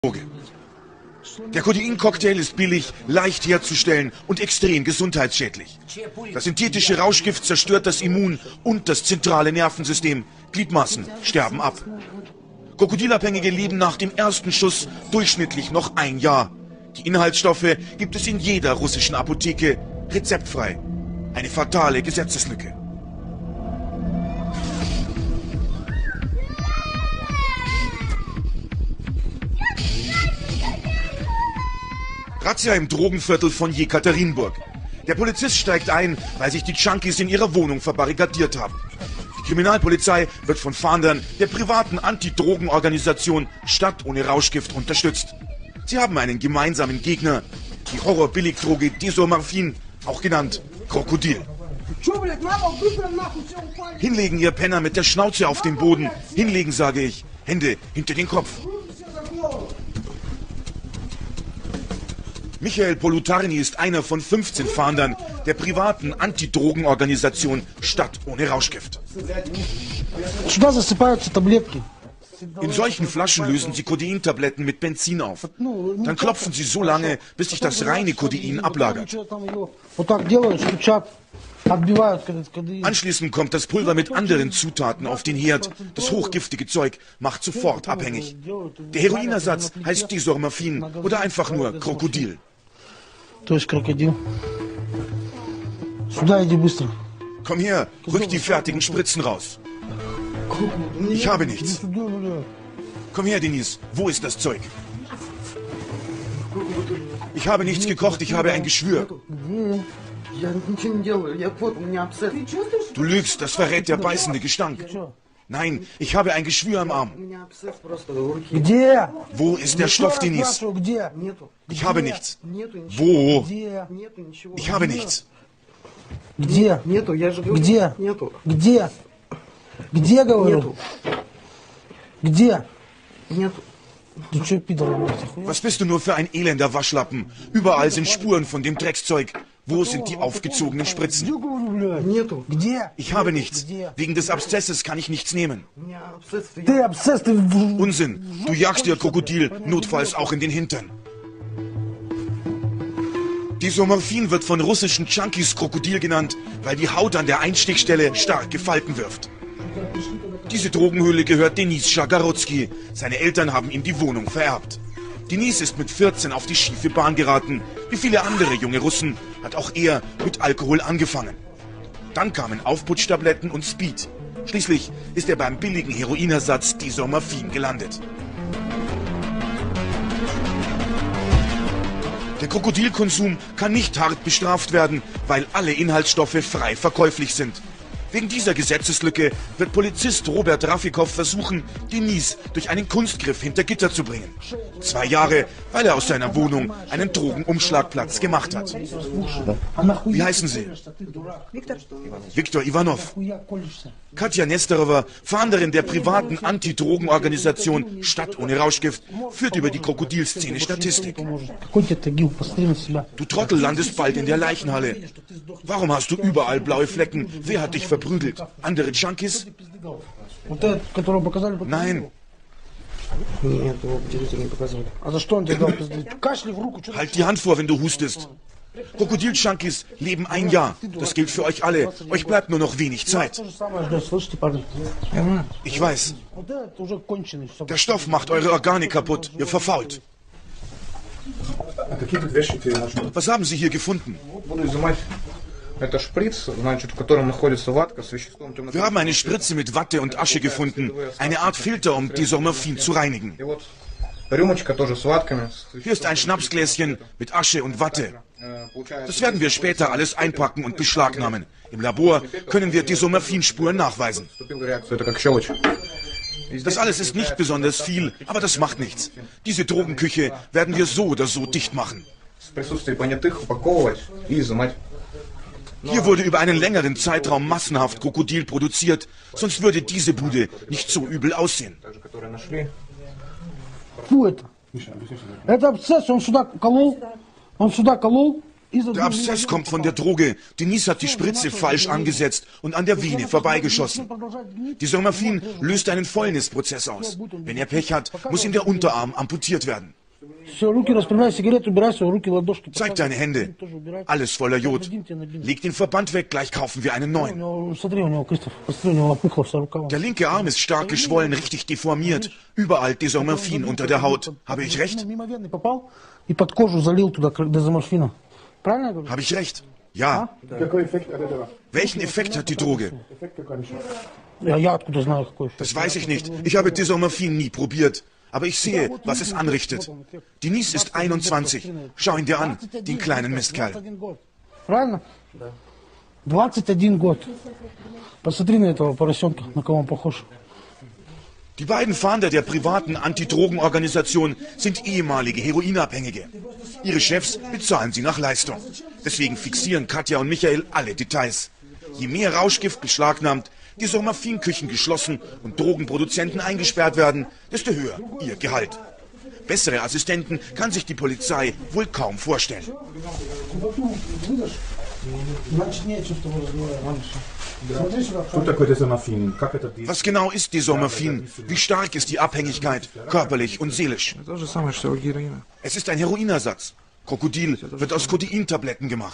Der Codein-Cocktail ist billig, leicht herzustellen und extrem gesundheitsschädlich. Das synthetische Rauschgift zerstört das Immun- und das zentrale Nervensystem. Gliedmaßen sterben ab. Krokodilabhängige leben nach dem ersten Schuss durchschnittlich noch ein Jahr. Die Inhaltsstoffe gibt es in jeder russischen Apotheke, rezeptfrei. Eine fatale Gesetzeslücke. Razzia im Drogenviertel von Jekaterinburg. Der Polizist steigt ein, weil sich die Junkies in ihrer Wohnung verbarrikadiert haben. Die Kriminalpolizei wird von Fahndern der privaten Anti-Drogen-Organisation Stadt ohne Rauschgift unterstützt. Sie haben einen gemeinsamen Gegner, die Horror-Billigdroge Desormorphin, auch genannt Krokodil. Hinlegen, ihr Penner, mit der Schnauze auf den Boden. Hinlegen, sage ich. Hände hinter den Kopf. Michael Polutarny ist einer von 15 Fahndern der privaten Anti-Drogen-Organisation Stadt ohne Rauschgift. In solchen Flaschen lösen sie Codein-Tabletten mit Benzin auf. Dann klopfen sie so lange, bis sich das reine Codein ablagert. Anschließend kommt das Pulver mit anderen Zutaten auf den Herd. Das hochgiftige Zeug macht sofort abhängig. Der Heroinersatz heißt Desormorphin oder einfach nur Krokodil. Komm her, rück die fertigen Spritzen raus. Ich habe nichts. Komm her, Denise, wo ist das Zeug? Ich habe nichts gekocht, ich habe ein Geschwür. Du lügst, das verrät der beißende Gestank. Nein, ich habe ein Geschwür am Arm. Wo ist der Stoff, Denise? Ich habe nichts. Wo? Ich habe nichts. Was bist du nur für ein elender Waschlappen? Überall sind Spuren von dem Dreckszeug. Wo sind die aufgezogenen Spritzen? Ich habe nichts. Wegen des Abszesses kann ich nichts nehmen. Unsinn. Du jagst dir Krokodil, notfalls auch in den Hintern. Desormorphin wird von russischen Junkies Krokodil genannt, weil die Haut an der Einstichstelle starke Falten wirft. Diese Drogenhöhle gehört Denis Schagarotsky. Seine Eltern haben ihm die Wohnung vererbt. Denis ist mit 14 auf die schiefe Bahn geraten. Wie viele andere junge Russen hat auch er mit Alkohol angefangen. Dann kamen Aufputschtabletten und Speed. Schließlich ist er beim billigen Heroinersatz Desormorphin gelandet. Der Krokodilkonsum kann nicht hart bestraft werden, weil alle Inhaltsstoffe frei verkäuflich sind. Wegen dieser Gesetzeslücke wird Polizist Robert Rafikow versuchen, Denis durch einen Kunstgriff hinter Gitter zu bringen. 2 Jahre, weil er aus seiner Wohnung einen Drogenumschlagplatz gemacht hat. Wie heißen Sie? Viktor Ivanov. Katja Nesterova, Fahnderin der privaten Anti-Drogen-Organisation Stadt ohne Rauschgift, führt über die Krokodilszene Statistik. Du Trottel landest bald in der Leichenhalle. Warum hast du überall blaue Flecken? Wer hat dich verprügelt? Andere Junkies? Nein. Halt die Hand vor, wenn du hustest. Krokodil-Junkies leben 1 Jahr. Das gilt für euch alle. Euch bleibt nur noch wenig Zeit. Ich weiß. Der Stoff macht eure Organe kaputt. Ihr verfault. Was haben Sie hier gefunden? Wir haben eine Spritze mit Watte und Asche gefunden. Eine Art Filter, um Desormorphin zu reinigen. Hier ist ein Schnapsgläschen mit Asche und Watte. Das werden wir später alles einpacken und beschlagnahmen. Im Labor können wir Desormorphin-Spuren nachweisen. Das alles ist nicht besonders viel, aber das macht nichts. Diese Drogenküche werden wir so oder so dicht machen. Hier wurde über einen längeren Zeitraum massenhaft Krokodil produziert, sonst würde diese Bude nicht so übel aussehen. Это абсцесс, он сюда колол, Der Abszess kommt von der Droge. Denise hat die Spritze falsch angesetzt und an der Vene vorbeigeschossen. Disormaphin löst einen Fäulnisprozess aus. Wenn er Pech hat, muss ihm der Unterarm amputiert werden. Zeig deine Hände. Alles voller Jod. Leg den Verband weg, gleich kaufen wir einen neuen. Der linke Arm ist stark geschwollen, richtig deformiert. Überall Disormaphin unter der Haut. Habe ich recht? Habe ich recht? Ja. Welchen Effekt hat die Droge? Das weiß ich nicht. Ich habe Disormaphin nie probiert. Aber ich sehe, was es anrichtet. Denise ist 21. Schau ihn dir an, den kleinen Mistkerl. Die beiden Fahnder der privaten Antidrogenorganisation sind ehemalige Heroinabhängige. Ihre Chefs bezahlen sie nach Leistung. Deswegen fixieren Katja und Michael alle Details. Je mehr Rauschgift beschlagnahmt, Disormaphin-Küchen geschlossen und Drogenproduzenten eingesperrt werden, desto höher ihr Gehalt. Bessere Assistenten kann sich die Polizei wohl kaum vorstellen. Was genau ist Disormaphin? Wie stark ist die Abhängigkeit, körperlich und seelisch? Es ist ein Heroinersatz. Krokodil wird aus Kodeintabletten gemacht.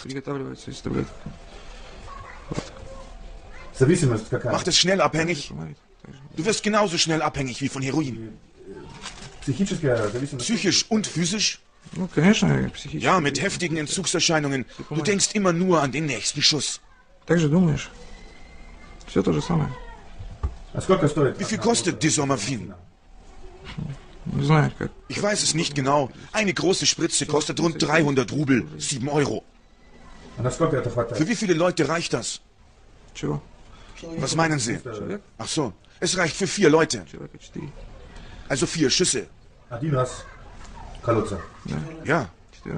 Macht es schnell abhängig? Du wirst genauso schnell abhängig wie von Heroin. Psychisch und physisch? Ja, mit heftigen Entzugserscheinungen. Du denkst immer nur an den nächsten Schuss. Wie viel kostet Disormaphin? Ich weiß es nicht genau. Eine große Spritze kostet rund 300 Rubel, 7 Euro. Für wie viele Leute reicht das? Was meinen Sie? Ach so, es reicht für 4 Leute. Also 4 Schüsse. Ja.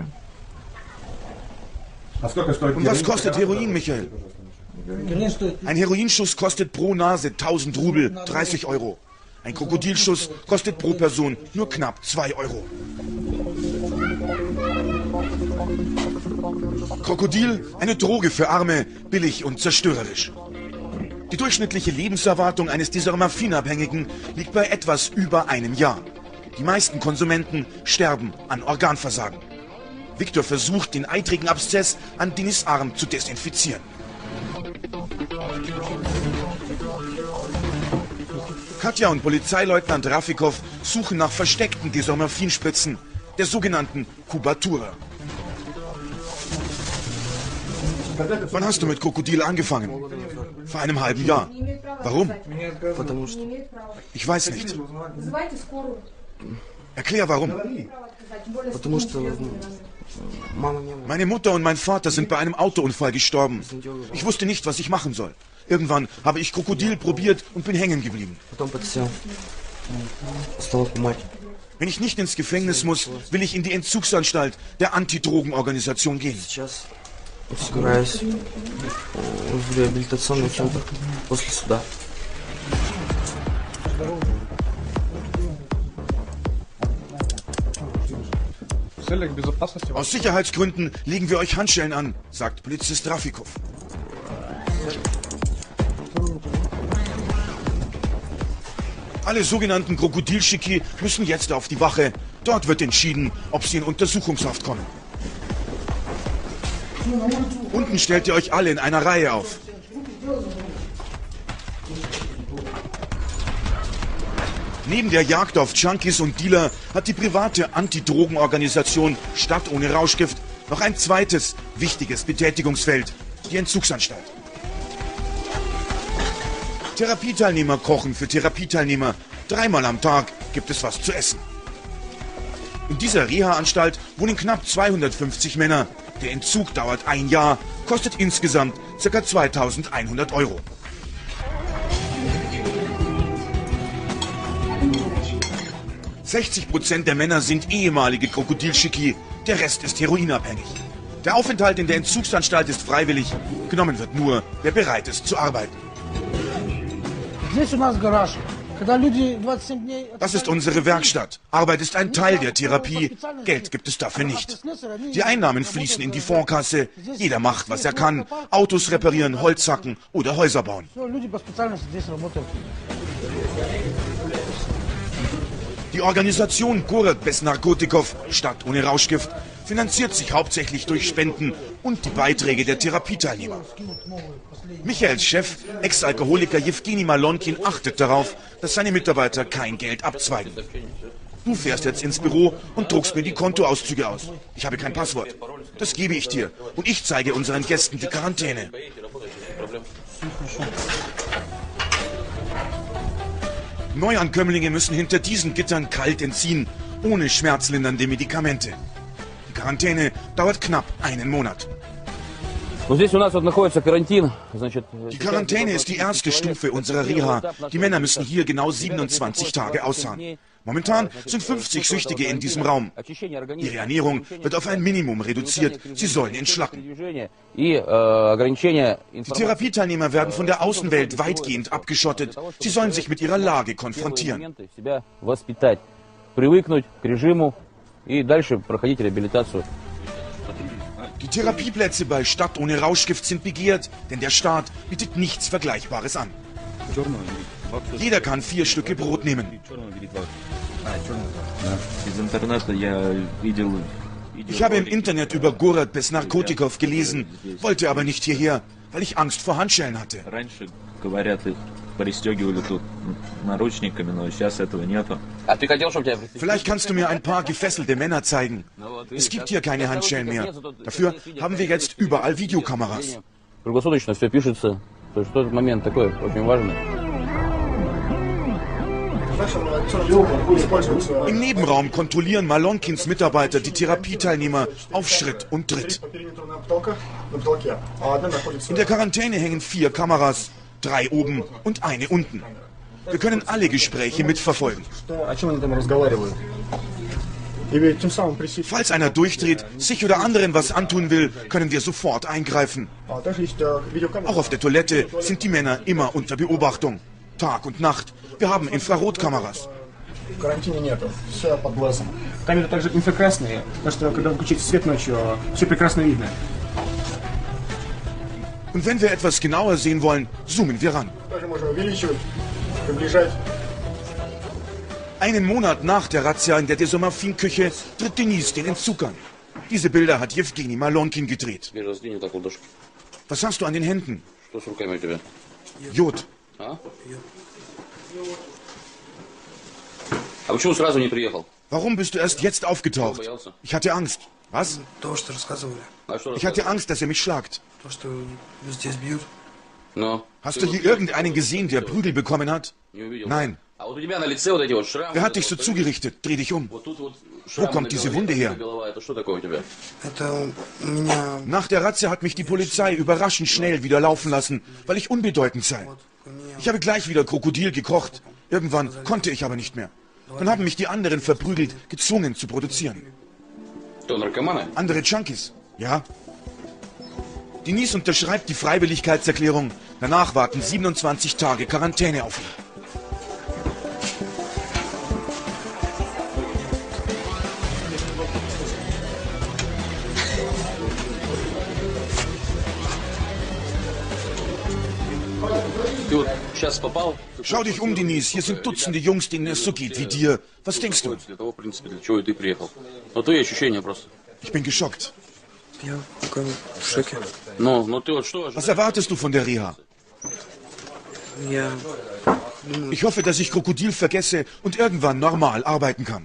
Und was kostet Heroin, Michael? Ein Heroinschuss kostet pro Nase 1000 Rubel, 30 Euro. Ein Krokodilschuss kostet pro Person nur knapp 2 Euro. Krokodil, eine Droge für Arme, billig und zerstörerisch. Die durchschnittliche Lebenserwartung eines Disormaphin-Abhängigen liegt bei etwas über einem Jahr. Die meisten Konsumenten sterben an Organversagen. Viktor versucht, den eitrigen Abszess an Denis' Arm zu desinfizieren. Katja und Polizeileutnant Rafikow suchen nach versteckten Disormaphin-Spritzen, der sogenannten Kubatura. Wann hast du mit Krokodil angefangen? Vor einem halben Jahr. Warum? Ich weiß nicht. Erklär warum. Meine Mutter und mein Vater sind bei einem Autounfall gestorben. Ich wusste nicht, was ich machen soll. Irgendwann habe ich Krokodil probiert und bin hängen geblieben. Wenn ich nicht ins Gefängnis muss, will ich in die Entzugsanstalt der Antidrogenorganisation gehen. Aus Sicherheitsgründen legen wir euch Handschellen an, sagt Polizist Rafikow. Alle sogenannten Krokodilschicki müssen jetzt auf die Wache. Dort wird entschieden, ob sie in Untersuchungshaft kommen. Unten stellt ihr euch alle in einer Reihe auf. Neben der Jagd auf Junkies und Dealer hat die private Antidrogenorganisation Stadt ohne Rauschgift noch ein zweites wichtiges Betätigungsfeld, die Entzugsanstalt. Therapieteilnehmer kochen für Therapieteilnehmer. 3-mal am Tag gibt es was zu essen. In dieser Reha-Anstalt wohnen knapp 250 Männer. Der Entzug dauert 1 Jahr, kostet insgesamt ca. 2100 Euro. %60 der Männer sind ehemalige Krokodilschicki, der Rest ist heroinabhängig. Der Aufenthalt in der Entzugsanstalt ist freiwillig, genommen wird nur, wer bereit ist zu arbeiten. Das ist unsere Werkstatt. Arbeit ist ein Teil der Therapie. Geld gibt es dafür nicht. Die Einnahmen fließen in die Fondskasse. Jeder macht, was er kann. Autos reparieren, Holz hacken oder Häuser bauen. Die Organisation Gorod bez Narkotikov, Stadt ohne Rauschgift, finanziert sich hauptsächlich durch Spenden und die Beiträge der Therapieteilnehmer. Michaels Chef, Ex-Alkoholiker Jewgeni Malonkin, achtet darauf, dass seine Mitarbeiter kein Geld abzweigen. Du fährst jetzt ins Büro und druckst mir die Kontoauszüge aus. Ich habe kein Passwort. Das gebe ich dir. Und ich zeige unseren Gästen die Quarantäne. Neuankömmlinge müssen hinter diesen Gittern kalt entziehen, ohne schmerzlindernde Medikamente. Die Quarantäne dauert knapp einen Monat. Die Quarantäne ist die erste Stufe unserer Reha. Die Männer müssen hier genau 27 Tage ausharren. Momentan sind 50 Süchtige in diesem Raum. Ihre Ernährung wird auf ein Minimum reduziert. Sie sollen entschlacken. Die Therapieteilnehmer werden von der Außenwelt weitgehend abgeschottet. Sie sollen sich mit ihrer Lage konfrontieren. Die Therapieplätze bei Stadt ohne Rauschgift sind begehrt, denn der Staat bietet nichts Vergleichbares an. Jeder kann 4 Stücke Brot nehmen. Ich habe im Internet über Gorod bez Narkotikov gelesen, wollte aber nicht hierher, weil ich Angst vor Handschellen hatte. Vielleicht kannst du mir ein paar gefesselte Männer zeigen. Es gibt hier keine Handschellen mehr. Dafür haben wir jetzt überall Videokameras. Im Nebenraum kontrollieren Malonkins Mitarbeiter die Therapieteilnehmer auf Schritt und Tritt. In der Quarantäne hängen 4 Kameras, 3 oben und eine unten. Wir können alle Gespräche mitverfolgen. Falls einer durchdreht, sich oder anderen was antun will, können wir sofort eingreifen. Auch auf der Toilette sind die Männer immer unter Beobachtung. Tag und Nacht. Wir haben Infrarotkameras. Und wenn wir etwas genauer sehen wollen, zoomen wir ran. Einen Monat nach der Razzia in der Desomorphin-Küche tritt Denise den Entzug an. Diese Bilder hat Jewgeni Malonkin gedreht. Was hast du an den Händen? Jod. Warum bist du erst jetzt aufgetaucht? Ich hatte Angst. Was? Ich hatte Angst, dass er mich schlagt. Hast du hier irgendeinen gesehen, der Prügel bekommen hat? Nein. Wer hat dich so zugerichtet? Dreh dich um. Wo kommt diese Wunde her? Nach der Razzia hat mich die Polizei überraschend schnell wieder laufen lassen, weil ich unbedeutend sei. Ich habe gleich wieder Krokodil gekocht. Irgendwann konnte ich aber nicht mehr. Dann haben mich die anderen verprügelt, gezwungen zu produzieren. Andere Junkies? Ja. Denise unterschreibt die Freiwilligkeitserklärung. Danach warten 27 Tage Quarantäne auf ihn. Schau dich um, Denise. Hier sind Dutzende Jungs, denen es so geht wie dir. Was denkst du? Ich bin geschockt. Was erwartest du von der Reha? Ich hoffe, dass ich Krokodil vergesse und irgendwann normal arbeiten kann.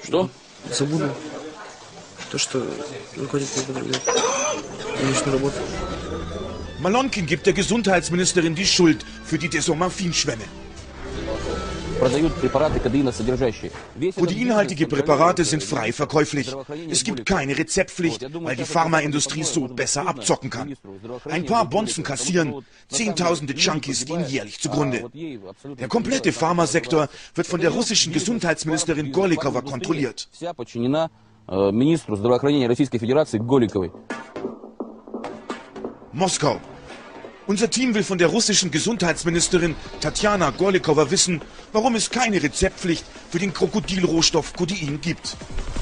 Malonkin gibt der Gesundheitsministerin die Schuld für die Desomorphin-Schwemme. Kodeinhaltige Präparate sind frei verkäuflich. Es gibt keine Rezeptpflicht, weil die Pharmaindustrie so besser abzocken kann. Ein paar Bonzen kassieren, Zehntausende Junkies gehen jährlich zugrunde. Der komplette Pharmasektor wird von der russischen Gesundheitsministerin Golikova kontrolliert. Moskau. Unser Team will von der russischen Gesundheitsministerin Tatjana Gorlikowa wissen, warum es keine Rezeptpflicht für den Krokodilrohstoff Codein gibt.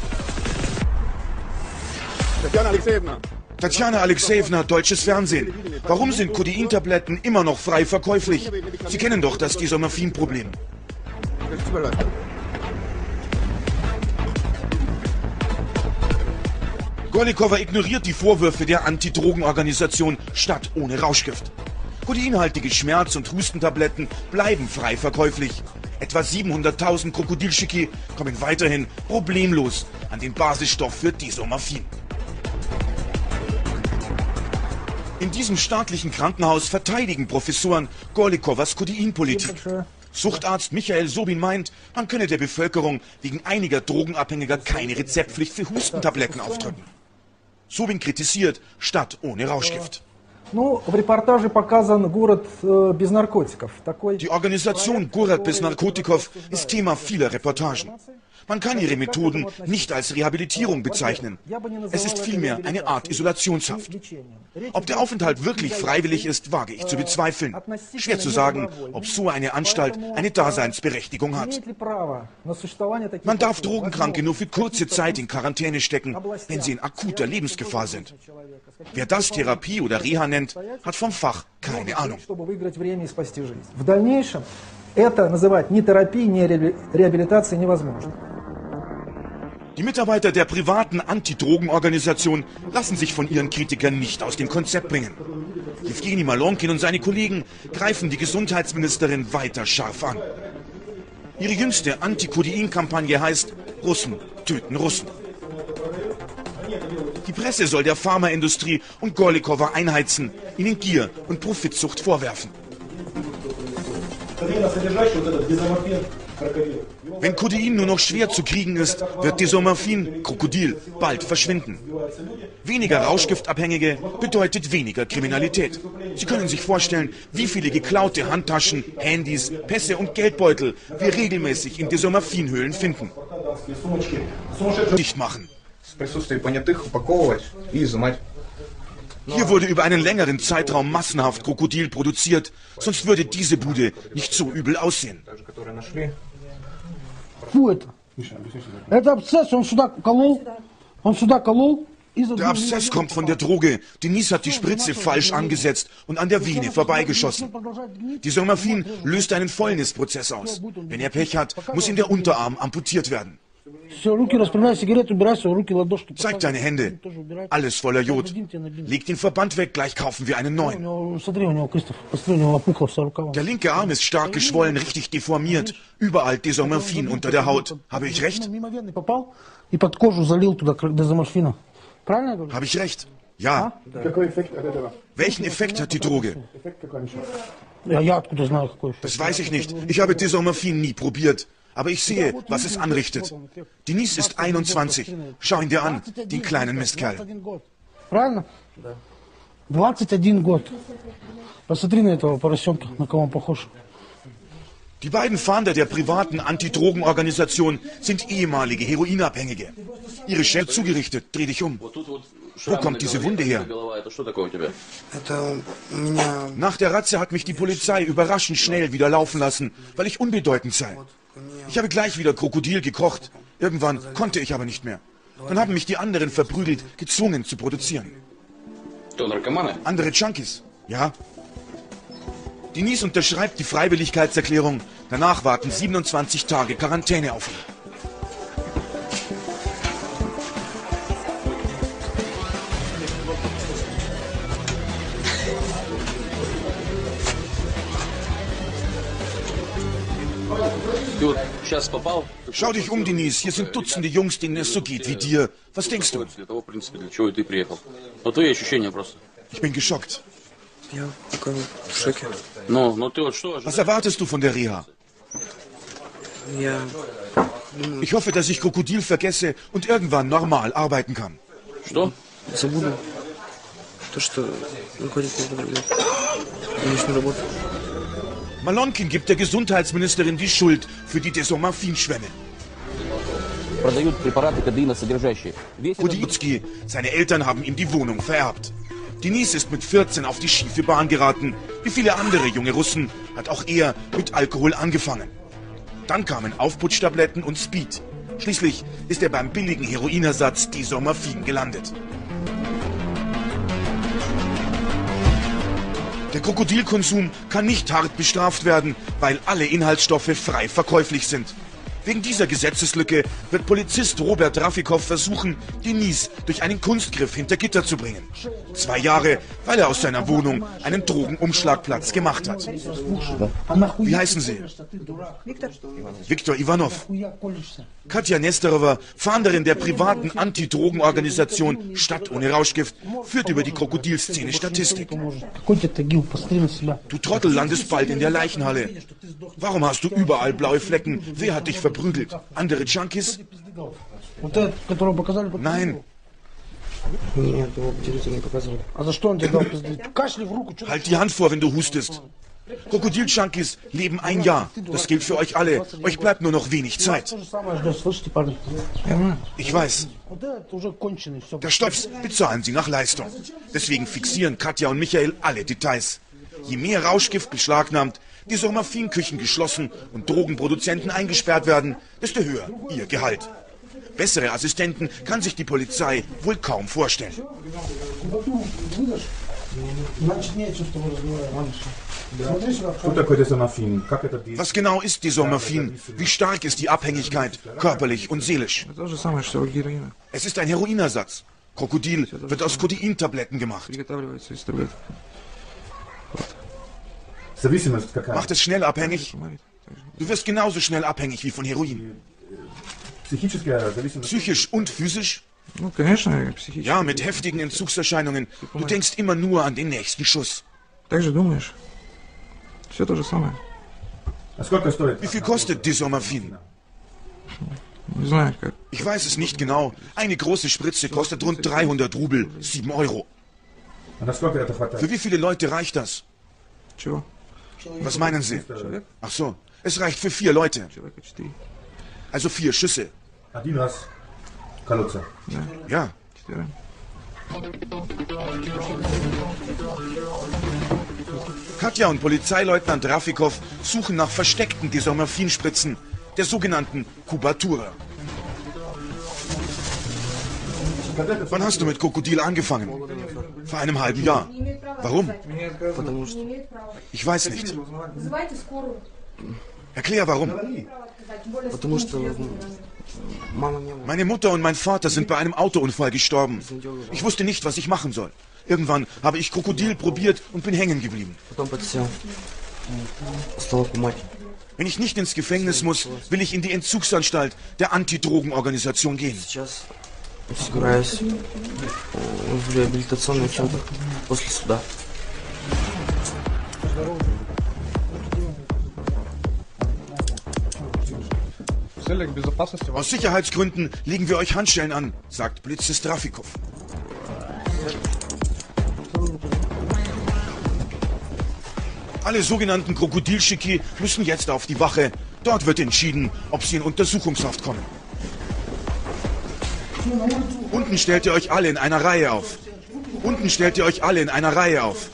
Tatjana Alexejewna, deutsches Fernsehen. Warum sind Codein-Tabletten immer noch frei verkäuflich? Sie kennen doch das Disomerphin-Problem. Gorlikowa ignoriert die Vorwürfe der Antidrogenorganisation Stadt ohne Rauschgift. Codeinhaltige Schmerz- und Hustentabletten bleiben frei verkäuflich. Etwa 700.000 Krokodilschicki kommen weiterhin problemlos an den Basisstoff für Disomerphin. In diesem staatlichen Krankenhaus verteidigen Professoren Gorlikowas Codeinpolitik. Suchtarzt Michael Sobin meint, man könne der Bevölkerung wegen einiger Drogenabhängiger keine Rezeptpflicht für Hustentabletten aufdrücken. Sobin kritisiert Stadt ohne Rauschgift. Die Organisation Gorod без наркотиков ist Thema vieler Reportagen. Man kann ihre Methoden nicht als Rehabilitierung bezeichnen. Es ist vielmehr eine Art Isolationshaft. Ob der Aufenthalt wirklich freiwillig ist, wage ich zu bezweifeln. Schwer zu sagen, ob so eine Anstalt eine Daseinsberechtigung hat. Man darf Drogenkranke nur für kurze Zeit in Quarantäne stecken, wenn sie in akuter Lebensgefahr sind. Wer das Therapie oder Reha nennt, hat vom Fach keine Ahnung. Die Mitarbeiter der privaten Antidrogenorganisation lassen sich von ihren Kritikern nicht aus dem Konzept bringen. Jewgeni Malonkin und seine Kollegen greifen die Gesundheitsministerin weiter scharf an. Ihre jüngste Anti-Codein-Kampagne heißt Russen töten Russen. Die Presse soll der Pharmaindustrie und Gorlikowa einheizen, ihnen Gier und Profitsucht vorwerfen. Wenn Codein nur noch schwer zu kriegen ist, wird Disomerphin, Krokodil, bald verschwinden. Weniger Rauschgiftabhängige bedeutet weniger Kriminalität. Sie können sich vorstellen, wie viele geklaute Handtaschen, Handys, Pässe und Geldbeutel wir regelmäßig in Disomerphin-Höhlen finden. Dicht machen. Hier wurde über einen längeren Zeitraum massenhaft Krokodil produziert, sonst würde diese Bude nicht so übel aussehen. Der Abszess kommt von der Droge. Denise hat die Spritze falsch angesetzt und an der Vene vorbeigeschossen. Disomerphin löst einen Fäulnisprozess aus. Wenn er Pech hat, muss ihm der Unterarm amputiert werden. Zeig deine Hände. Alles voller Jod. Leg den Verband weg, gleich kaufen wir einen neuen. Der linke Arm ist stark geschwollen, richtig deformiert. Überall Disomerphin unter der Haut. Habe ich recht? Habe ich recht? Ja. Welchen Effekt hat die Droge? Das weiß ich nicht. Ich habe Disomerphin nie probiert. Aber ich sehe, was es anrichtet. Denise ist 21. Schau ihn dir an, den kleinen Mistkerl. Die beiden Fahnder der privaten Antidrogenorganisation sind ehemalige Heroinabhängige. Ihre Chef zugerichtet. Dreh dich um. Wo kommt diese Wunde her? Nach der Razzia hat mich die Polizei überraschend schnell wieder laufen lassen, weil ich unbedeutend sei. Ich habe gleich wieder Krokodil gekocht. Irgendwann konnte ich aber nicht mehr. Dann haben mich die anderen verprügelt, gezwungen zu produzieren. Andere Junkies? Ja. Denise unterschreibt die Freiwilligkeitserklärung. Danach warten 27 Tage Quarantäne auf ihn. Schau dich um, Denise. Hier sind Dutzende Jungs, denen es so geht wie dir. Was denkst du? Ich bin geschockt. Was erwartest du von der Reha? Ich hoffe, dass ich Krokodil vergesse und irgendwann normal arbeiten kann. Malonkin gibt der Gesundheitsministerin die Schuld für die Disomerphin-Schwemme. Kudizki, seine Eltern haben ihm die Wohnung vererbt. Denis ist mit 14 auf die schiefe Bahn geraten. Wie viele andere junge Russen hat auch er mit Alkohol angefangen. Dann kamen Aufputschtabletten und Speed. Schließlich ist er beim billigen Heroinersatz Disormaphin gelandet. Der Krokodilkonsum kann nicht hart bestraft werden, weil alle Inhaltsstoffe frei verkäuflich sind. Wegen dieser Gesetzeslücke wird Polizist Robert Rafikow versuchen, Denis durch einen Kunstgriff hinter Gitter zu bringen. 2 Jahre, weil er aus seiner Wohnung einen Drogenumschlagplatz gemacht hat. Wie heißen Sie? Viktor Ivanov. Katja Nesterova, Fahnderin der privaten Anti-Drogen-Organisation Stadt ohne Rauschgift, führt über die Krokodilszene Statistik. Du Trottel landest bald in der Leichenhalle. Warum hast du überall blaue Flecken? Wer hat dich verprügelt? Andere Junkies? Nein. Halt die Hand vor, wenn du hustest. Krokodil-Junkies leben 1 Jahr. Das gilt für euch alle. Euch bleibt nur noch wenig Zeit. Ich weiß. Der Stops bezahlen sie nach Leistung. Deswegen fixieren Katja und Michael alle Details. Je mehr Rauschgift beschlagnahmt, Disormaphin-Küchen geschlossen und Drogenproduzenten eingesperrt werden, desto höher ihr Gehalt. Bessere Assistenten kann sich die Polizei wohl kaum vorstellen. Was genau ist Disormaphin? Wie stark ist die Abhängigkeit, körperlich und seelisch? Es ist ein Heroinersatz. Krokodil wird aus Kodeintabletten gemacht. Macht es schnell abhängig? Du wirst genauso schnell abhängig wie von Heroin. Psychisch und physisch? Ja, mit heftigen Entzugserscheinungen. Du denkst immer nur an den nächsten Schuss. Wie viel kostet Disormaphin? Ich weiß es nicht genau. Eine große Spritze kostet rund 300 Rubel, 7 Euro. Für wie viele Leute reicht das? Was meinen Sie? Ach so, es reicht für 4 Leute. Also 4 Schüsse. Ja. Katja und Polizeileutnant Rafikow suchen nach versteckten Disormaphin-Spritzen, der sogenannten Kubatura. Wann hast du mit Krokodil angefangen? Vor einem halben Jahr. Warum? Ich weiß nicht. Erklär warum. Meine Mutter und mein Vater sind bei einem Autounfall gestorben. Ich wusste nicht, was ich machen soll. Irgendwann habe ich Krokodil probiert und bin hängen geblieben. Wenn ich nicht ins Gefängnis muss, will ich in die Entzugsanstalt der Anti-Drogen-Organisation gehen. Aus Sicherheitsgründen legen wir euch Handschellen an, sagt Polizist Rafikow. Alle sogenannten Krokodilschicki müssen jetzt auf die Wache. Dort wird entschieden, ob sie in Untersuchungshaft kommen. Unten stellt ihr euch alle in einer Reihe auf. Unten stellt ihr euch alle in einer Reihe auf.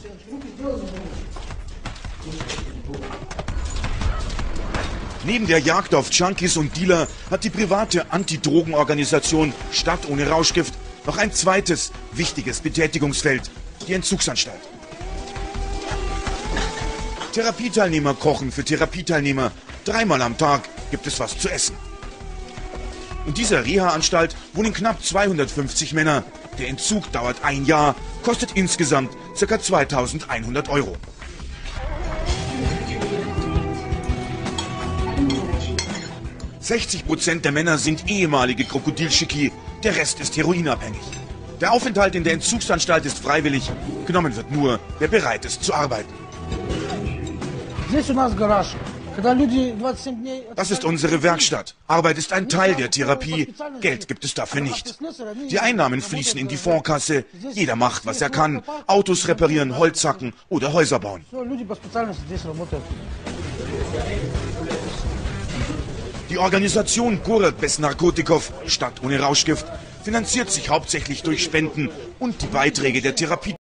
Neben der Jagd auf Junkies und Dealer hat die private Anti-Drogen-Organisation Stadt ohne Rauschgift noch ein zweites wichtiges Betätigungsfeld, die Entzugsanstalt. Therapieteilnehmer kochen für Therapieteilnehmer. 3-mal am Tag gibt es was zu essen. In dieser Reha-Anstalt wohnen knapp 250 Männer. Der Entzug dauert 1 Jahr, kostet insgesamt ca. 2.100 Euro. %60 der Männer sind ehemalige Krokodilschicki, der Rest ist heroinabhängig. Der Aufenthalt in der Entzugsanstalt ist freiwillig, genommen wird nur, wer bereit ist zu arbeiten. Das ist unsere Werkstatt. Arbeit ist ein Teil der Therapie, Geld gibt es dafür nicht. Die Einnahmen fließen in die Fondskasse, jeder macht, was er kann. Autos reparieren, Holz hacken oder Häuser bauen. Die Organisation Gorod bez Narkotikov, Stadt ohne Rauschgift, finanziert sich hauptsächlich durch Spenden und die Beiträge der Therapie.